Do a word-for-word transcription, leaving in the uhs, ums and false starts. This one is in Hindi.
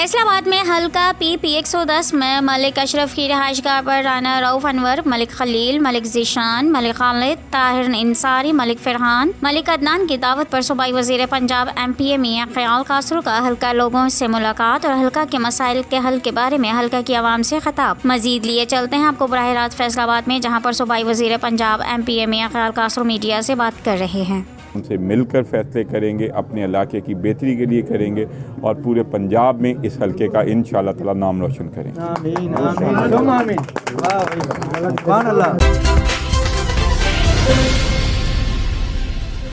फैसलाबाद में हल्का पी पी एक सौ दस में मलिक अशरफ की रिहाइशगाह पर राना रऊफ अनवर, मलिक खलील, मलिक जीशान, मलिक खालिद, ताहिर इंसारी, मलिक फरहान, मलिक अदनान की दावत पर सूबाई वज़ीर पंजाब एम पी ए मियां ख्याल कासरू का हल्का लोगों से मुलाकात और हल्का के मसाइल के हल के बारे में हल्का की आवाम से खिताब। मजीद लिए चलते हैं आपको बराह रास्त फैसलाबाद में, जहाँ पर सूबाई वज़ीर पंजाब एम पी ए मियां ख्याल कासरू मीडिया से बात कर रहे हैं। उनसे मिलकर फैसले करेंगे, अपने इलाके की बेहतरी के लिए करेंगे और पूरे पंजाब में इस हल्के का इंशाअल्लाह ताला नाम रोशन करेंगे। आमीन, आमीन, आमीन। वाह भाई, सुभान अल्लाह।